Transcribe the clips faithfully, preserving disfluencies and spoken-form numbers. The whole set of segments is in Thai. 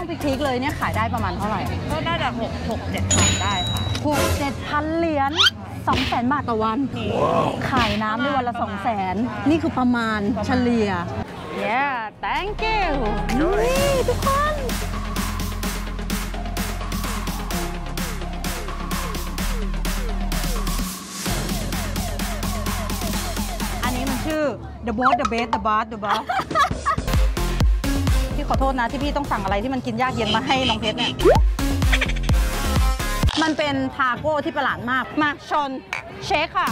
พีคๆเลยเนี่ยขายได้ประมาณเท่าไหร่ก็น่าจะหกหกเจ็ดพันได้ค่ะหกเจ็ดพันเหรียญสองแสนบาทต่อวันขายน้ำได้วันละสองแสนนี่คือประมาณเฉลี่ย yeah thank you นี่ทุกคนอันนี้มันชื่อ the boss the best the boss the boss พี่ขอโทษนะที่พี่ต้องสั่งอะไรที่มันกินยากเย็นมาให้น้องเพชรเนี่ยมันเป็นทาโก้ที่ประหลาดมากมาชนเชคค่ะ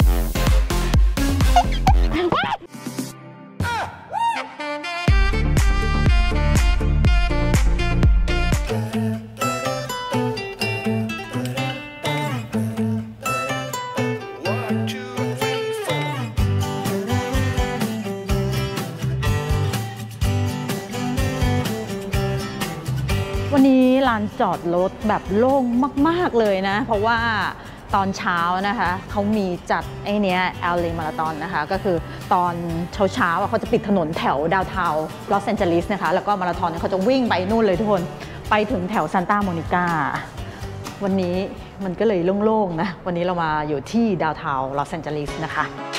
วันนี้ลานจอดรถแบบโล่งมากๆเลยนะเพราะว่าตอนเช้านะคะเขามีจัดไอเนี้ย แอล เอ มาราธอนนะคะก็คือตอนเช้าๆเขาจะปิดถนนแถวดาวน์ทาวน์ลอสแอนเจลิสนะคะแล้วก็มาราธอนเขาจะวิ่งไปนู่นเลยทุกคนไปถึงแถวซานตาโมนิกาวันนี้มันก็เลยโล่งๆนะวันนี้เรามาอยู่ที่ดาวน์ทาวน์ลอสแอนเจลิสนะคะ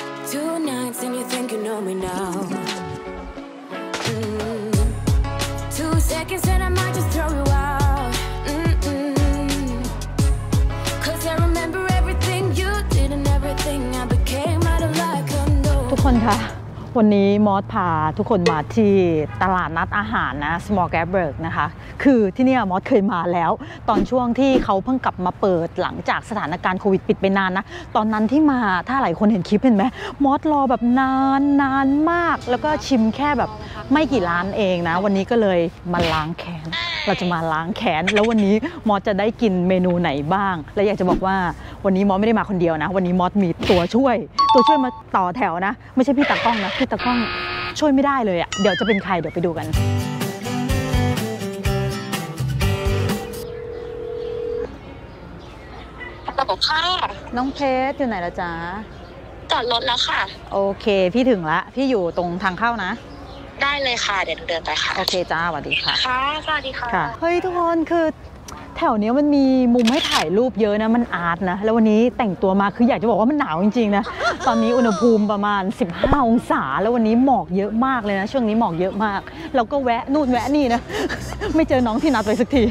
ทุกคนคะวันนี้มอสพาทุกคนมาที่ตลาดนัดอาหารนะ Smorgasburg นะคะคือที่นี่มอสเคยมาแล้วตอนช่วงที่เขาเพิ่งกลับมาเปิดหลังจากสถานการณ์โควิดปิดไปนานนะตอนนั้นที่มาถ้าหลายคนเห็นคลิปเห็นไหมมอสรอแบบนานนานมากแล้วก็ชิมแค่แบบไม่กี่ร้านเองนะวันนี้ก็เลยมาล้างแค้นเราจะมาล้างแค้นแล้ววันนี้มอสจะได้กินเมนูไหนบ้างและอยากจะบอกว่าวันนี้มอสไม่ได้มาคนเดียวนะวันนี้มอสมีตัวช่วยตัวช่วยมาต่อแถวนะไม่ใช่พี่ตากล้องนะพี่ตากล้องช่วยไม่ได้เลยอ่ะเดี๋ยวจะเป็นใครเดี๋ยวไปดูกันระบบค่ะน้องเพชรอยู่ไหนละจ๊ะจอดรถแล้วค่ะโอเคพี่ถึงละพี่อยู่ตรงทางเข้านะได้เลยค่ะเดี๋ยวเดินไปค่ะโอเคจ้าสวัสดีค่ะค่ะสวัสดีค่ะเฮ้ยทุกคนคือแถวนี้มันมีมุมให้ถ่ายรูปเยอะนะมันอาร์ตนะแล้ววันนี้แต่งตัวมาคืออยากจะบอกว่ามันหนาวจริงๆนะตอนนี้อุณหภูมิประมาณสิบห้าองศาแล้ววันนี้หมอกเยอะมากเลยนะช่วงนี้หมอกเยอะมากเราก็แวะนู่นแวะนี่นะไม่เจอน้องที่นัดไว้สักที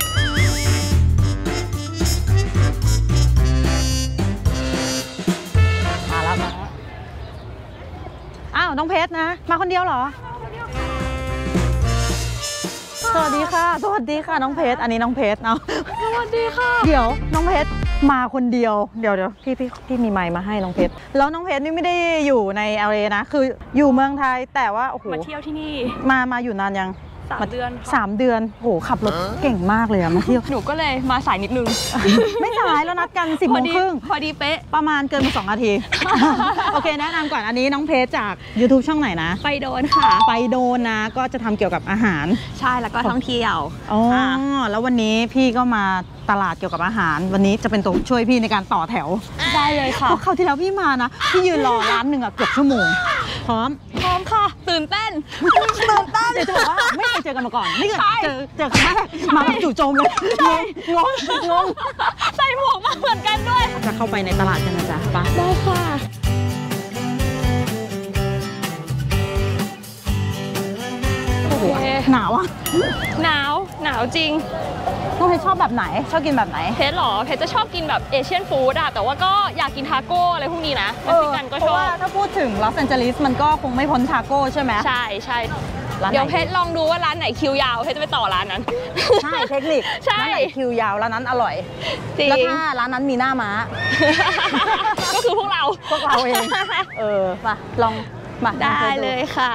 มาแล้วมาอ้าวน้องเพชรนะมาคนเดียวเหรอสวัสดีค่ะสวัสดีค่ะน้องเพชรอันนี้น้องเพชรเนาะสวัสดีค่ะเดี๋ยวน้องเพชรมาคนเดียวเดี๋ยวเดี๋ยวพี่พี่พี่มีไมค์มาให้น้องเพชรแล้วน้องเพชรนี่ไม่ได้อยู่ใน แอล เอ นะคืออยู่เมืองไทยแต่ว่าโอ้โหมาเที่ยวที่นี่มามาอยู่นานยังสามเดือนสามเดือนโหขับรถเก่งมากเลยอะมาเที่ยวหนูก็เลยมาสายนิดนึงไม่สายแล้วนัดกันสิบโมงครึ่งพอดีเป๊ะประมาณเกินมาสองนาทีโอเคแนะนำก่อนอันนี้น้องเพชรจาก ยูทูบ ช่องไหนนะไปโดนค่ะไปโดนนะก็จะทำเกี่ยวกับอาหารใช่แล้วก็ท่องเที่ยวอ๋อแล้ววันนี้พี่ก็มาตลาดเกี่ยวกับอาหารวันนี้จะเป็นตัวช่วยพี่ในการต่อแถวได้เลยค่ะเพราะคราวที่แล้วพี่มานะพี่ยืนรอร้านหนึ่งอะเกือบชั่วโมงพร้อมพร้อมค่ะตื่นเต้นตื่นเต้นเดี๋ยวจะบอกว่าไม่เคยเจอกันมาก่อนนี่คือเจอเจอครั้งแรกมาแบบจู่โจมเลยงงงงใส่หมวกมาเหมือนกันด้วยจะเข้าไปในตลาดกันนะจ๊ะปะได้ค่ะหนาวอ่ะหนาวหนาวจริงน้องเพชรชอบแบบไหนชอบกินแบบไหนเพชรหรอเพชรจะชอบกินแบบเอเชียนฟู้ดอะแต่ว่าก็อยากกินทาโก้อะไรพวกนี้นะเม็กซิกันก็ชอบเพราะว่าถ้าพูดถึงลอสแอนเจลิสมันก็คงไม่พ้นทาโก้ใช่ไหมใช่ใช่เดี๋ยวเพชรลองดูว่าร้านไหนคิวยาวเพชรจะไปต่อร้านนั้นใช่เทคนิคใช่ร้านไหนคิวยาวร้านนั้นอร่อยแล้วถ้าร้านนั้นมีหน้าม้าก็คือพวกเราพวกเราเองเออมาลองมาได้เลยค่ะ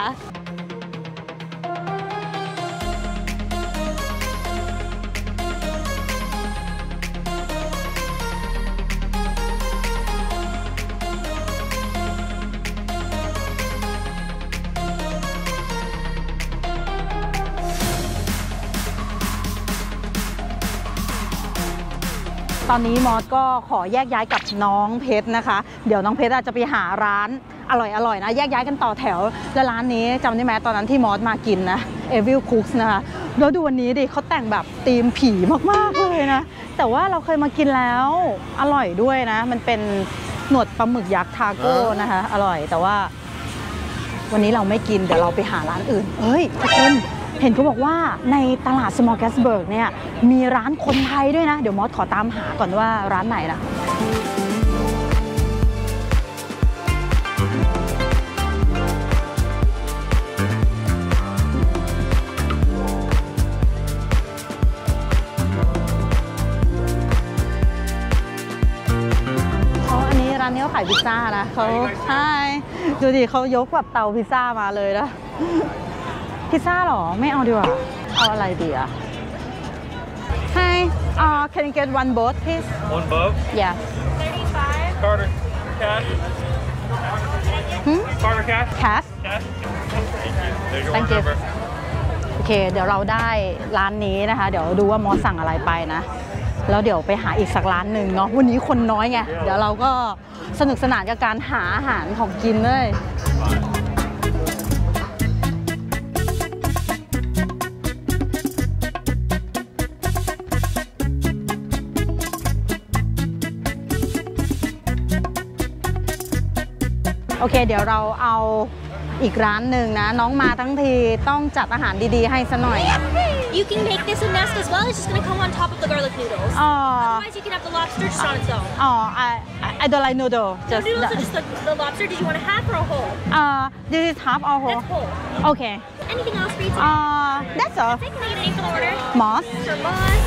ตอนนี้มอสก็ขอแยกย้ายกับน้องเพชรนะคะเดี๋ยวน้องเพชรอาจจะไปหาร้านอร่อยๆนะแยกย้ายกันต่อแถวและร้านนี้จำได้ไหมตอนนั้นที่มอสมากินนะ Evil Cooks นะคะแล้วดูวันนี้ดิเขาแต่งแบบธีมผีมากๆเลยนะ แต่ว่าเราเคยมากินแล้วอร่อยด้วยนะ มันเป็นหนวดปลาหมึกยักษ์ทาโก้นะคะ อร่อยแต่ว่าวันนี้เราไม่กินเดี๋ยวเราไปหาร้านอื่นเฮ้ยทุกคนเห็นเขาบอกว่าในตลาดสมอลแกสเบิร์กเนี่ยมีร้านคนไทยด้วยนะ เดี๋ยวมอสขอตามหาก่อนว่าร้านไหนนะร้านนี้เขาขายพิซซ่านะเขาใช่ดูดิเขายกแบบเตาพิซซ่ามาเลยนะพิซซ่าหรอไม่เอาดีกว่าเอาอะไรดีอะ Hi uh can you get one boat please One boat? yeah Carter, cash? hmm Carter, cash? cash Cash? There's your Thank order you. number. โอเคเดี๋ยวเราได้ร้านนี้นะคะเดี๋ยวดูว่ามอสสั่งอะไรไปนะแล้วเดี๋ยวไปหาอีกสักร้านหนึ่งเนาะวันนี้คนน้อยไงเดี๋ยวเราก็สนุกสนานกับการหาอาหารของกินเลยโอเคเดี๋ยวเราเอาอีกร้านหนึ่งนะน้องมาทั้งทีต้องจัดอาหารดีๆให้ซะหน่อย You can make this a nest as well. It's just gonna come on top of the garlic noodles. อ๋อ Otherwise, you can have the lobster just on its own. อ๋อ I I don't like noodle The just noodles are just the, the lobster. Did you want a half or a whole? uh this is half or whole That's whole. okay Anything else for you today? uh that's all Can I get a name for the order? Moss Sure, boss.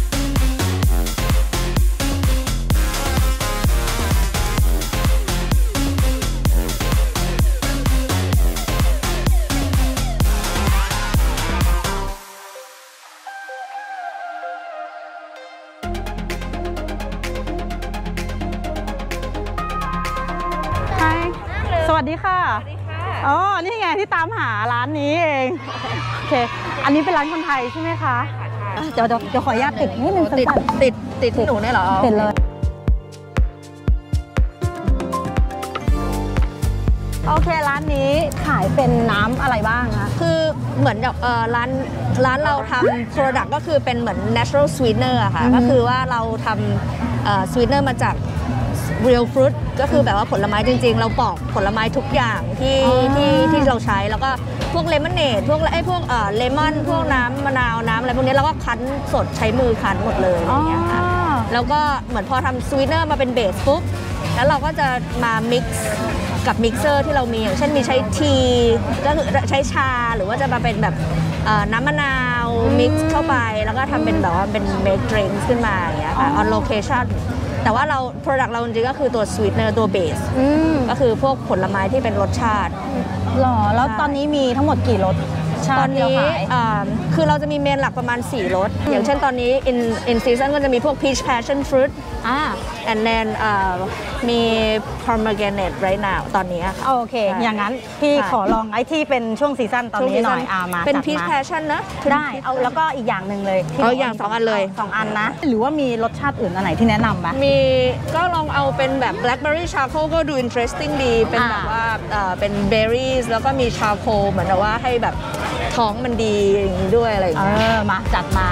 สวัสดีค่ะ สวัสดีค่ะ อ๋อ นี่ไงที่ตามหาร้านนี้เอง โอเค อันนี้เป็นร้านคนไทยใช่ไหมคะเดี๋ยวเดี๋ยวขออนุญาตติดนิดนึงติดติดติดที่หนูเนี่ยเหรอติดเลยโอเคร้านนี้ขายเป็นน้ำอะไรบ้างคะคือเหมือนแบบเอ่อร้านร้านเราทำ product ก็คือเป็นเหมือน natural sweetener อะค่ะก็คือว่าเราทำเอ่อ sweetener มาจาก real fruit ก็คือแบบว่าผลไม้จริงๆ เราปอกผลไม้ทุกอย่างที่ที่ที่เราใช้แล้วก็พวกเลมอนเนดพวกไอ้พวกเอ่อเลมอนพวกน้ำมะนาวน้ำอะไรพวกนี้เราก็คั้นสดใช้มือคั้นหมดเลยอย่างเงี้ยค่ะแล้วก็เหมือนพอทำ sweetener มาเป็นเบสปุ๊บแล้วเราก็จะมา mix กับมิกเซอร์ที่เรามีอย่างเช่นมีใช้ทีก็คือใช้ชาหรือว่าจะมาเป็นแบบน้ำมะนาวมิกซ์เข้าไปแล้วก็ทำเป็นแบบว่าเป็น make drinks ขึ้นมาอย่างเงี้ยค่ะ on location แต่ว่าเรา product เราจริงๆก็คือตัว sweetener ตัว base ก็คือพวกผลไม้ที่เป็นรสชาติหรอแล้วตอนนี้มีทั้งหมดกี่รสตอนนี้คือเราจะมีเมนหลักประมาณสี่รสอย่างเช่นตอนนี้ in in season ก็จะมีพวก peach passion fruit อ่า and then มี pomegranate right now ตอนนี้ค่ะโอเคอย่างนั้นพี่ขอลองไอ้ที่เป็นช่วงซีซั่นตอนนี้หน่อยอามาเป็น peach passion นะได้เอาแล้วก็อีกอย่างหนึ่งเลยเอาอย่างสองอันเลยสองอันนะหรือว่ามีรสชาติอื่นอันไหนที่แนะนำไหมมีก็ลองเอาเป็นแบบ blackberry charcoal ก็ดู interesting ดีเป็นแบบว่าเป็น berries แล้วก็มี charcoal เหมือนกับว่าให้แบบท้องมันดีอย่างนี้ด้วยอะไรอย่างเงี้ยเออมาจัดมา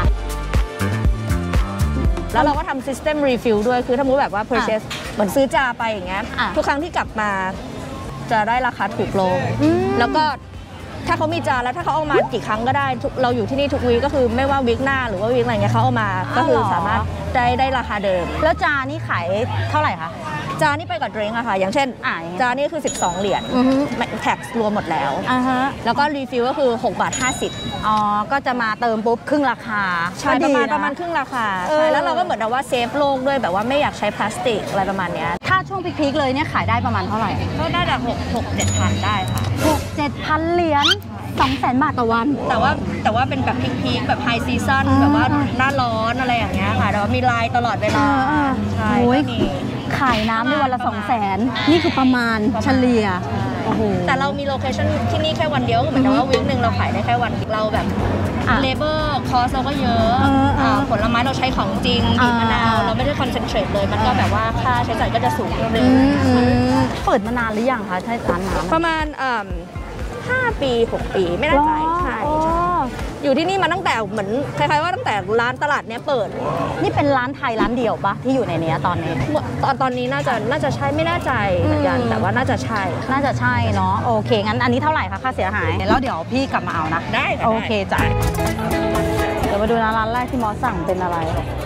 แล้วเราก็ทำ system refill ด้วยคือถ้ามุติแบบว่า purchase เหมือนซื้อจาไปอย่างเงี้ยทุกครั้งที่กลับมาจะได้ราคาถูกลงแล้วก็ถ้าเขามีจานแล้วถ้าเขาเอามากี่ครั้งก็ได้เราอยู่ที่นี่ทุกวีก็คือไม่ว่าวีคหน้าหรือว่าวีคอะไรเงี้ยเขาเอามาก็คือสามารถได้ได้ราคาเดิมแล้วจานนี่ขายเท่าไหร่คะจานนี่ไปกับดริงก์อะค่ะอย่างเช่นจานนี่คือสิบสองเหรียญแท็กซ์รวมหมดแล้วแล้วก็รีฟิลก็คือหกบาทห้าสิบอ๋อก็จะมาเติมปุ๊บครึ่งราคาใช่ประมาณประมาณครึ่งราคาใช่แล้วเราก็เหมือนกับว่าเซฟโลกด้วยแบบว่าไม่อยากใช้พลาสติกอะไรประมาณนี้ถ้าช่วงพีคๆเลยเนี่ยขายได้ประมาณเท่าไหร่ก็ได้จากหกหกเจ็ดพันได้ค่ะหกเจ็ดพันเหรียญสองแสนบาทต่อวันแต่ว่าแต่ว่าเป็นแบบพีคๆแบบไฮซีซั่นแบบว่าหน้าร้อนอะไรอย่างเงี้ยค่ะแต่ว่ามีลายตลอดเวลาใช่ขายน้ำได้วันละสองแสนนี่คือประมาณเฉลี่ยโอ้โหแต่เรามีโลเคชั่นที่นี่แค่วันเดียวเหมือนกับว่าวีคหนึ่งเราขายได้แค่วันเราแบบเลเบอร์คอสเราก็เยอะผลไม้เราใช้ของจริงบีบมะนาวเราไม่ได้คอนเซนเทรตเลยมันก็แบบว่าค่าใช้จ่ายก็จะสูงนิดนึงเปิดมานานหรือยังคะใช่ร้านน้ำประมาณห้าปีหกปีไม่แน่ใจใช่อยู่ที่นี่มาตั้งแต่เหมือนคล้ายๆว่าตั้งแต่ร้านตลาดเนี้ยเปิดนี่เป็นร้านไทยร้านเดียวปะที่อยู่ในเนี้ยตอนนี้ตอนตอนนี้น่าจะน่าจะใช่ไม่แน่ใจเหมือนกันอืมแต่ว่าน่าจะใช่น่าจะใช่เนาะโอเคงั้นอันนี้เท่าไหร่คะค่าเสียหายแล้วเดี๋ยวพี่กลับมาเอานะได้ค่ะโอเคจ้ะเดี๋ยวมาดูนะร้านแรกที่มอสสั่งเป็นอะไร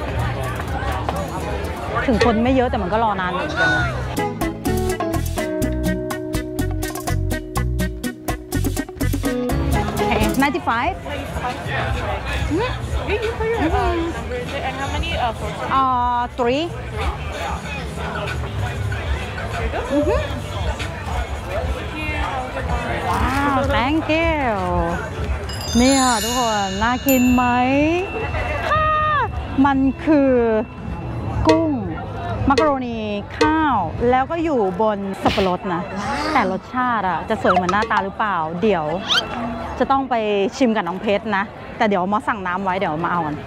ถึงคนไม่เยอะแต่มันก็รอนานเหมือนกันนะโอเคninety-five and how many uh for อ่า three อือฮึว้าว thank you เนี่ยทุกคนน่ากินไหมฮ่ามันคือกุ้งมักกะโรนีข้าวแล้วก็อยู่บนสับปะรดนะ แต่รสชาติอ่ะจะสวยเหมือนหน้าตาหรือเปล่า เดี๋ยวจะต้องไปชิมกับน้องเพชรนะ แต่เดี๋ยวมาสั่งน้ำไว้เดี๋ยวมาเอากัน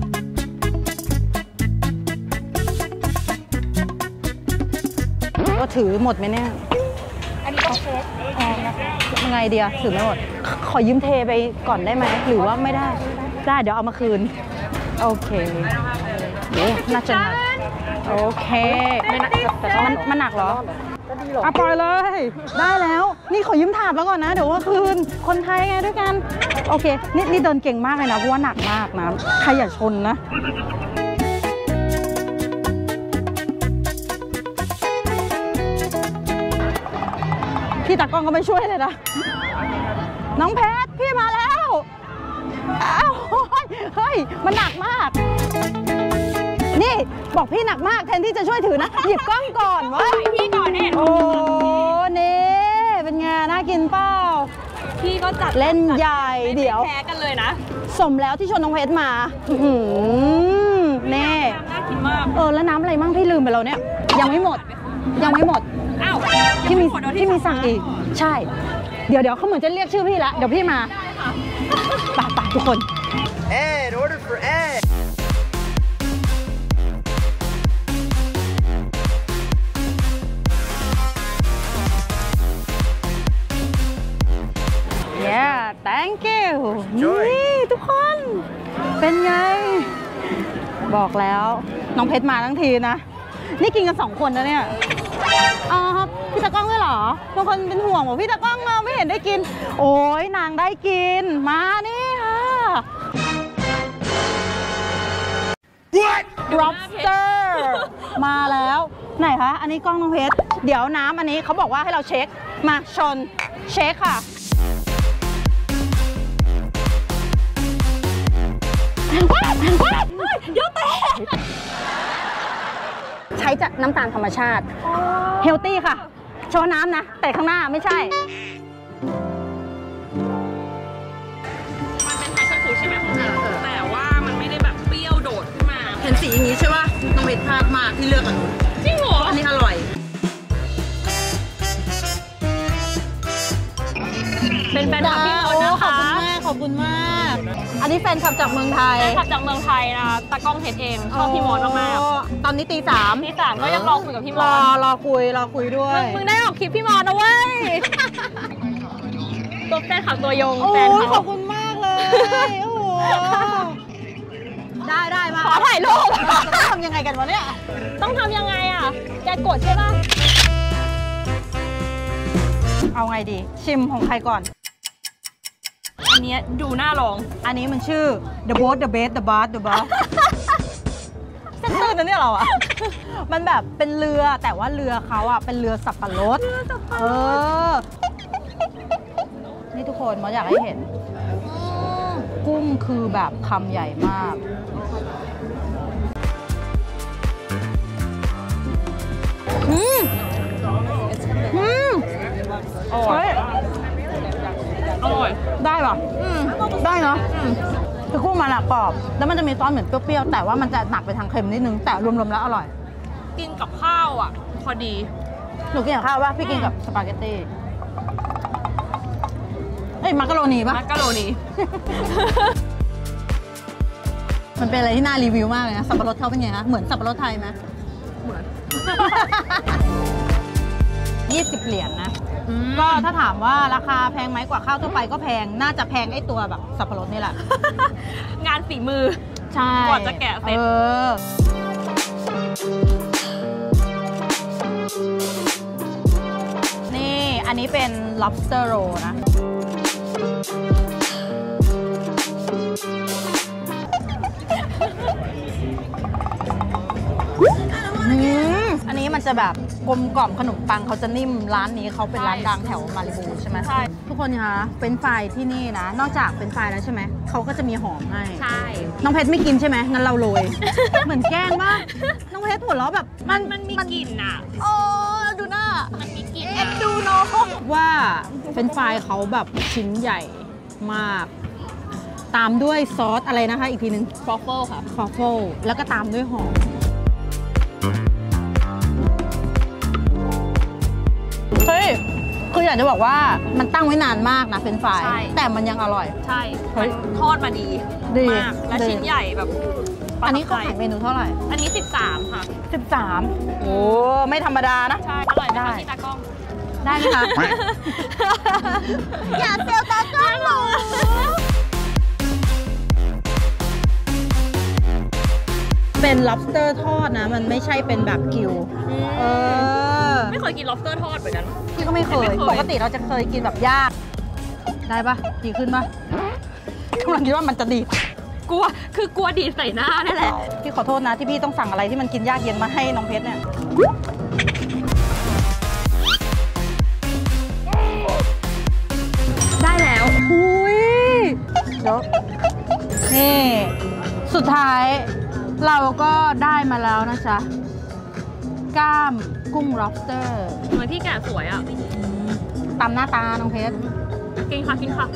ก็ถือหมดไหมเนี่ยอันนี้ก็เฟสยังไงเดียถือไม่หมด ขอยืมเทไปก่อนได้ไหมหรือว่าไม่ได้ ได้เดี๋ยวเอามาคืน โอเคโอ้น่าจะหนักโอเคไม่หนักมันมันหนักเหรอเอาปล่อยเลย ได้แล้ว นี่ขอยืมถาดแล้วก่อนนะ เดี๋ยวว่าคืน คนไทยไงด้วยกัน โอเค นี่นี่เดินเก่งมากเลยนะ เพราะว่าหนักมากนะ ใครอย่าชนนะ พี่ตากล้องก็ไม่ช่วยเลยนะ น้องเพชรพี่มาแล้วอ้าวเฮ้ย มันหนักมาก นี่บอกพี่หนักมากแทนที่จะช่วยถือนะ หยิบกล้องก่อนวะพี่ก่อนเนี่ยโอ้นี่เป็นไงน่ากินเปล่าพี่ก็จัดเล่นใหญ่เดี๋ยวแพ้กันเลยนะสมแล้วที่ชวนน้องเพชรมาอื้อหือเน่น่ากินมากเออแล้วน้ำอะไรมั่งพี่ลืมไปแล้วเนี่ย ยังไม่หมด ยังไม่หมดอ้าวพี่มีพี่มีสั่งอีก ใช่ เดี๋ยวเดี๋ยวเขาเหมือนจะเรียกชื่อพี่แล้ว เดี๋ยวพี่มาไปไปทุกคน Ed, order for Ed. เย้ thank you นี่ทุกคน เป็นไง บอกแล้วน้องเพชรมาทั้งทีนะ นี่กินกันสองคนนะเนี่ยอ๋อครับพี่ตะก้องด้วยเหรอบางคนเป็นห่วงบอกพี่ตะก้องเราไม่เห็นได้กิน โอ้ยนางได้กิน มานี่ค่ะ lobster มาแล้ว ไหนคะ อันนี้กล้องน้องเพชร เดี๋ยวน้ำอันนี้เขาบอกว่าให้เราเช็ค มาชน เช็คค่ะ เดี๋ยวแตกใช้จากน้ำตาลธรรมชาติ เฮลตี้ค่ะโชว์น้ำนะ แต่ข้างหน้าไม่ใช่มันเป็นแพชชั่นฟู้ดใช่ไหมแต่ว่ามันไม่ได้แบบเปรี้ยวโดดขึ้นมาเห็นสีอย่างนี้ใช่ป่ะน้องเวทพลาดมากที่เลือกอันนู้นจริงเหรออันนี้อร่อยเป็นแฟนคลับพี่มดนะคะขอบคุณมาก อันนี้แฟนคลับจากเมืองไทยแฟนคลับจากเมืองไทยนะคะตากล้องเพชรเองชอบพี่มดมากโอ้ตอนนี้ตีสามๆที่สามก็ยังรอคุยกับพี่มรดอรอคุยรอคุยด้วยมึงได้ออกคลิปพี่มดนะเว้ย ตัวแฟนคลับตัวยงโอ้แฟนยเขาขอบคุณมากเลยโอ้โหได้ได้มาขอถ่ายรูปต้องทำยังไงกันวะเนี่ยต้องทำยังไงอ่ะ แกกดใช่ป่ะเอาไงดี ชิมของใครก่อนอันเนี้ยดูน่าลองอันนี้มันชื่อ the boat the bait the bar the bar เส้นตื้นนะเนี่ยเราอะ มันแบบเป็นเรือแต่ว่าเรือเขาอะเป็นเรือสับปะรดเออ นี่ทุกคนมออยากให้เห็น กุ้งคือแบบคำใหญ่มาก อืมอืมอร่อย อร่อยได้ป่ะอืมได้เนาะอืมคือกุ้งมันอะกรอบ แล้วมันจะมีซอสเหมือนเปรี้ยวๆ แต่ว่ามันจะหนักไปทางเค็มนิดนึง แต่รวมๆแล้วอร่อยกินกับข้าวอ่ะ พอดีหนูกินกับข้าวป่ะ พี่กินกับสปาเกตตี้เอ้ยมักกะโรนีป่ะมักกะโรนีมันเป็นอะไรที่น่ารีวิวมากเลยนะ สับปะรดเขาเป็นไงคะ เหมือนสับปะรดไทยไหมเหมือนยี่สิบเหรียญนะก็ถ้าถามว่าราคาแพงไหมกว่าข้าวทั่วไปก็แพงน่าจะแพงไอ้ตัวแบบสับปะรดนี่แหละงานฝีมือใช่กว่าจะแกะเสร็จออนี่อันนี้เป็น lobster roll นะอันนี้มันจะแบบกลมกล่อมขนมปังเขาจะนิ่มร้านนี้เขาเป็นร้านดังแถวมาริบูใช่ไหมใช่ทุกคนคะเป็นไฟที่นี่นะนอกจากเป็นไฟแล้วใช่ไหมเขาก็จะมีหอมให้ใช่น้องเพชรไม่กินใช่ไหมงั้นเราโรย เหมือนแกล้งว่าน้องเพชรหัวเราะแบบมันมันมีกลิ่นอ่ะโอ้ดูหน้ามันมีกลิ่นเอ็นดูน้องว่าเป็นไฟเขาแบบชิ้นใหญ่มาก ตามด้วยซอสอะไรนะคะอีกทีนึงฟรอฟเฟิลค่ะฟอฟเฟิลแล้วก็ตามด้วยหอมเฮ้ยคืออยากจะบอกว่ามันตั้งไว้นานมากนะเฟรนช์ฟรายใช่แต่มันยังอร่อยใช่เฮ้ยมันทอดมาดีดีมากและดีชิ้นใหญ่แบบประทับอันนี้เขาใจขายเมนูเท่าไหร่อันนี้สิบสามค่ะสิบสามโอ้ไม่ธรรมดานะใช่ อร่อยไหมได้คะที่ตากล้องได้ไหมคะ อย่าเซลตากล้องหรอเป็น lobster ทอดนะ มันไม่ใช่เป็นแบบกิวเออไม่เคยกิน lobster ทอดเหมือนกันพี่ก็ไม่เคยไม่เคยปกติเราจะเคยกินแบบย่างได้ปะดีขึ้นปะกำลังคิดว่ามันจะดีกลัว คือกลัวดีดใส่หน้านี่แหละพี่ขอโทษนะที่พี่ต้องสั่งอะไรที่มันกินยากเย็นมาให้น้องเพชรเนี่ยได้แล้วอุ้ยเดี๋ยวนี่ สุดท้ายเราก็ได้มาแล้วนะจ๊ะกล้ามกุ้ง lobster ทำไมพี่แกะสวยอ่ะตามหน้าตาน้องเพชรกินค่ะ กินค่ะ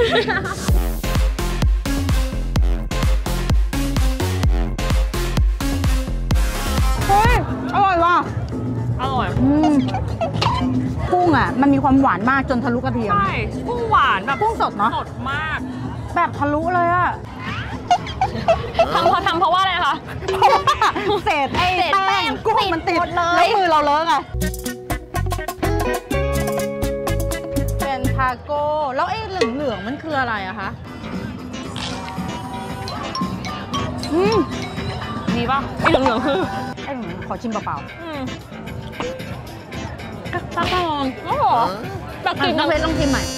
เฮ้ย อร่อยว่ะอร่อยอืมกุ้งอ่ะ มันมีความหวานมากจนทะลุกระเทียมใช่กุ้งหวานแบบกุ้งสดเนาะสดมากแบบทะลุเลยอ่ะทำเพราะทำเพราะว่าอะไรคะเพราะว่าเศษไอ้เศษแป้แป้งงกุ้งมันติดหมดเลยแล้วมือเราเลอะไงเป็นทาโก้ แล้วไอ้เหลืองๆมันคืออะไรอะคะ อืมดีป่ะไอ้เหลืองๆคือไอ้เหลืองขอชิมเปล่าอืมตากล้องอ๋อแบบๆกลิ่นน้องเพชรลองชิมใหม่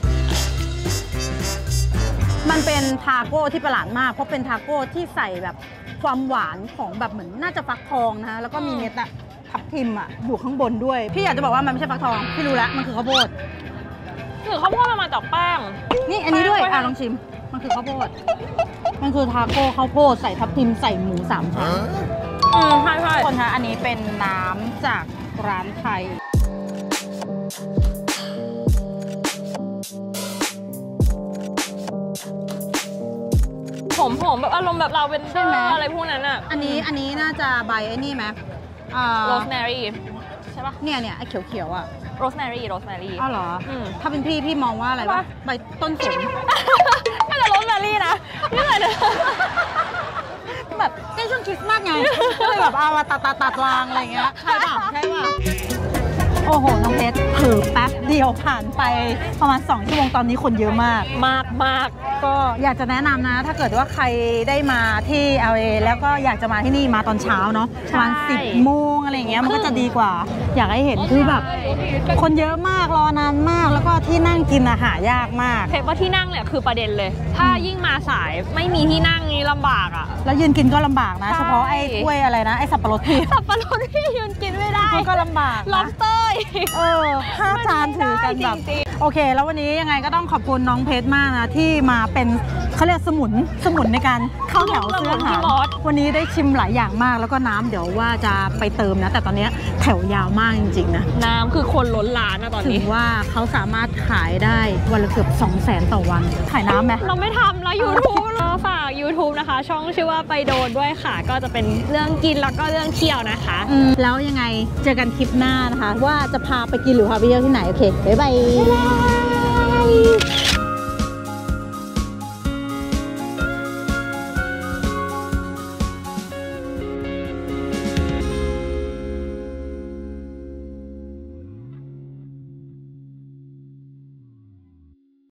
มันเป็นทาโก้ที่ประหลาดมาก เพราะเป็นทาโก้ที่ใส่แบบความหวานของแบบเหมือนน่าจะฟักทองนะคะแล้วก็มีเม็ดอะทับทิมอะอยู่ข้างบนด้วย พี่อยากจะบอกว่ามันไม่ใช่ฟักทอง พี่รู้แล้ว มันคือข้าวโพดหรือข้าวโพดมันมาจากแป้งนี่อันนี้ด้วยแป้งอ่ะลองชิม มันคือข้าวโพด มันคือทาโก้ข้าวโพดใส่ทับทิมใส่หมูสามชั้นอืมใช่ใช่คนคะอันนี้เป็นน้ำจากร้านไทยผมผมแบบอารมณ์แบบเราเป็นใช่ไหมอะไรพวกนั้นอะอันนี้อันนี้น่าจะใบไอ้นี่ไหมอ่าโรสแมรี่ใช่ปะเนี่ยเนี่ยไอ้เขียวๆอ่ะโรสแมรี่โรสแมรี่อ้าวเหรออืมถ้าเป็นพี่พี่มองว่าอะไรวะว่าใบต้นสนน่าจะโรสแมรี่นะนี่เลยนะแบบใกล้ช่วงคริสต์มาสไง ก็เลยแบบเอามาตัดตัดตัดวางอะไรเงี้ย ใช่ป่ะใช่ป่ะโอ้โห น้องเพชรถือแป๊บเดียวผ่านไปประมาณสองชั่วโมงตอนนี้คนเยอะมากมากมากก็อยากจะแนะนำนะ ถ้าเกิดว่าใครได้มาที่ แอล เอ แล้วก็อยากจะมาที่นี่มาตอนเช้าเนาะประมาณสิบโมงอะไรอย่างเงี้ยมันก็จะดีกว่า อยากให้เห็นคือแบบ คนเยอะมากรอนานมากแล้วก็ที่นั่งกินอาหารยากมากเพชรว่าที่นั่งเนี่ยคือประเด็นเลย ถ้ายิ่งมาสายไม่มีที่นั่งนี่ลำบากอ่ะแล้วยืนกินก็ลำบากนะใช่เฉพาะไอ้ถ้วยอะไรนะไอ้สับปะรดที่สับปะรดที่ยืนกินไม่ได้มันก็ลำบากล็อนะบสเตอร์เออห้าจานถือกันแบบจริงโอเค แล้ววันนี้ยังไงก็ต้องขอบคุณน้องเพชรมากนะที่มาเป็นเขาเรียกสมุนสมุนในการเข้าแถวซื้ออาหารวันนี้ได้ชิมหลายอย่างมากแล้วก็น้ำเดี๋ยวว่าจะไปเติมนะแต่ตอนนี้แถวยาวมากจริงๆนะน้ำคือคนล้นร้านนะตอนถึนี้งว่าเขาสามารถขายได้วันละเกือบสองแสนต่อวันขายน้ำไหมเราไม่ทำแล้ว YouTube เราฝาก YouTube นะคะ ช่องชื่อว่าไปโดนด้วยค่ะ ก็จะเป็นเรื่องกินแล้วก็เรื่องเที่ยวนะคะอืมแล้วยังไงเจอกันคลิปหน้านะคะ ว่าจะพาไปกินหรือพาไปเที่ยวที่ไหนโอเคบ๊ายบาย